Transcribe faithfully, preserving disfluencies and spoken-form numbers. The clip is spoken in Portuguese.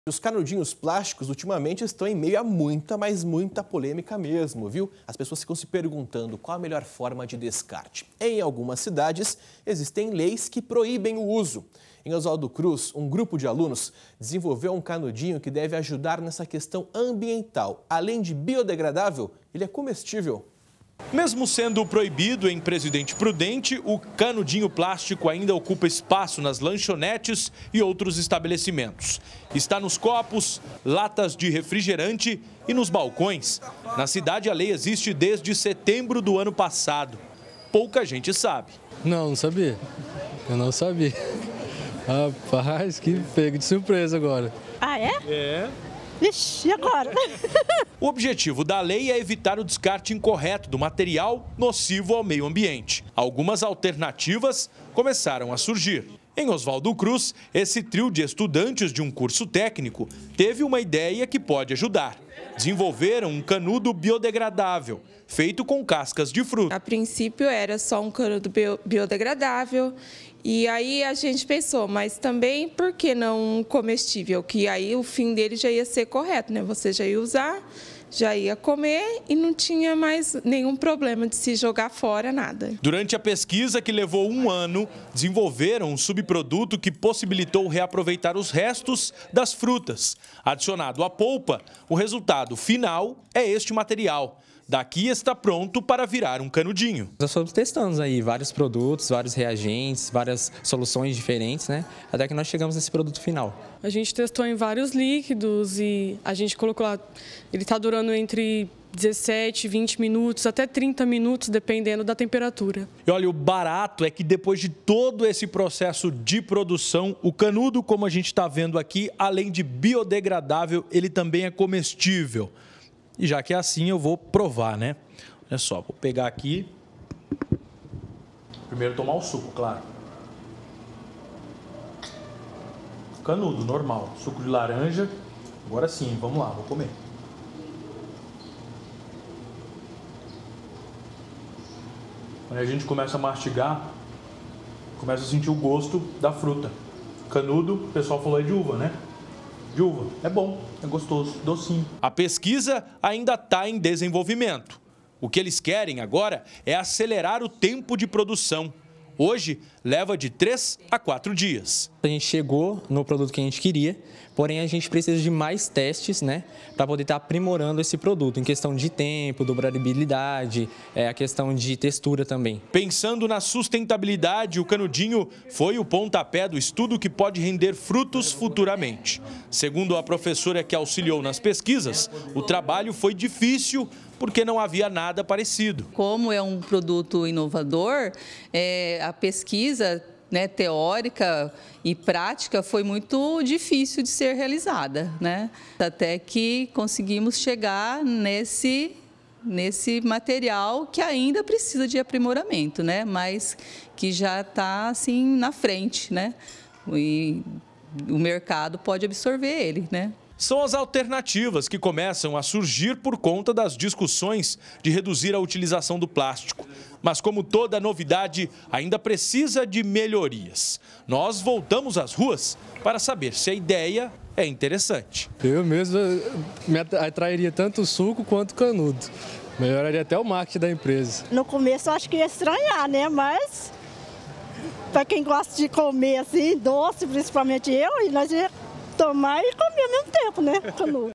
Os canudinhos plásticos ultimamente estão em meio a muita, mas muita polêmica mesmo, viu? As pessoas ficam se perguntando qual a melhor forma de descarte. Em algumas cidades, existem leis que proíbem o uso. Em Oswaldo Cruz, um grupo de alunos desenvolveu um canudinho que deve ajudar nessa questão ambiental. Além de biodegradável, ele é comestível. Mesmo sendo proibido em Presidente Prudente, o canudinho plástico ainda ocupa espaço nas lanchonetes e outros estabelecimentos. Está nos copos, latas de refrigerante e nos balcões. Na cidade, a lei existe desde setembro do ano passado. Pouca gente sabe. Não, não sabia. Eu não sabia. Rapaz, que pego de surpresa agora. Ah, é? É. Ixi, e agora? O objetivo da lei é evitar o descarte incorreto do material nocivo ao meio ambiente. Algumas alternativas começaram a surgir. Em Oswaldo Cruz, esse trio de estudantes de um curso técnico teve uma ideia que pode ajudar. Desenvolveram um canudo biodegradável, feito com cascas de fruta. A princípio era só um canudo bio biodegradável e aí a gente pensou, mas também por que não um comestível? Que aí o fim dele já ia ser correto, né? Você já ia usar, já ia comer e não tinha mais nenhum problema de se jogar fora, nada. Durante a pesquisa, que levou um ano, desenvolveram um subproduto que possibilitou reaproveitar os restos das frutas. Adicionado à polpa, o resultado final é este material. Daqui está pronto para virar um canudinho. Nós fomos testando aí vários produtos, vários reagentes, várias soluções diferentes, né? Até que nós chegamos nesse produto final. A gente testou em vários líquidos e a gente colocou lá, ele está durando entre dezessete, vinte minutos, até trinta minutos, dependendo da temperatura. E olha, o barato é que depois de todo esse processo de produção, o canudo, como a gente está vendo aqui, além de biodegradável, ele também é comestível. E já que é assim, eu vou provar, né? Olha só, vou pegar aqui. Primeiro tomar o suco, claro. Canudo, normal. Suco de laranja. Agora sim, vamos lá, vou comer. Quando a gente começa a mastigar, começa a sentir o gosto da fruta. Canudo, o pessoal falou é de uva, né? De uva. É bom, é gostoso, docinho. A pesquisa ainda está em desenvolvimento. O que eles querem agora é acelerar o tempo de produção. Hoje, leva de três a quatro dias. A gente chegou no produto que a gente queria, porém a gente precisa de mais testes, né, para poder estar aprimorando esse produto, em questão de tempo, durabilidade, é, a questão de textura também. Pensando na sustentabilidade, o canudinho foi o pontapé do estudo que pode render frutos futuramente. Segundo a professora que auxiliou nas pesquisas, o trabalho foi difícil, porque não havia nada parecido. Como é um produto inovador, é, a pesquisa, né, teórica e prática foi muito difícil de ser realizada, né? Até que conseguimos chegar nesse, nesse material que ainda precisa de aprimoramento, né? Mas que já está assim na frente, né? E o mercado pode absorver ele, né? São as alternativas que começam a surgir por conta das discussões de reduzir a utilização do plástico. Mas como toda novidade, ainda precisa de melhorias. Nós voltamos às ruas para saber se a ideia é interessante. Eu mesmo me atrairia tanto o suco quanto o canudo. Melhoraria até o marketing da empresa. No começo eu acho que ia estranhar, né? Mas para quem gosta de comer assim, doce, principalmente eu, e nós ia tomar e comer ao mesmo tempo, né? Canudo.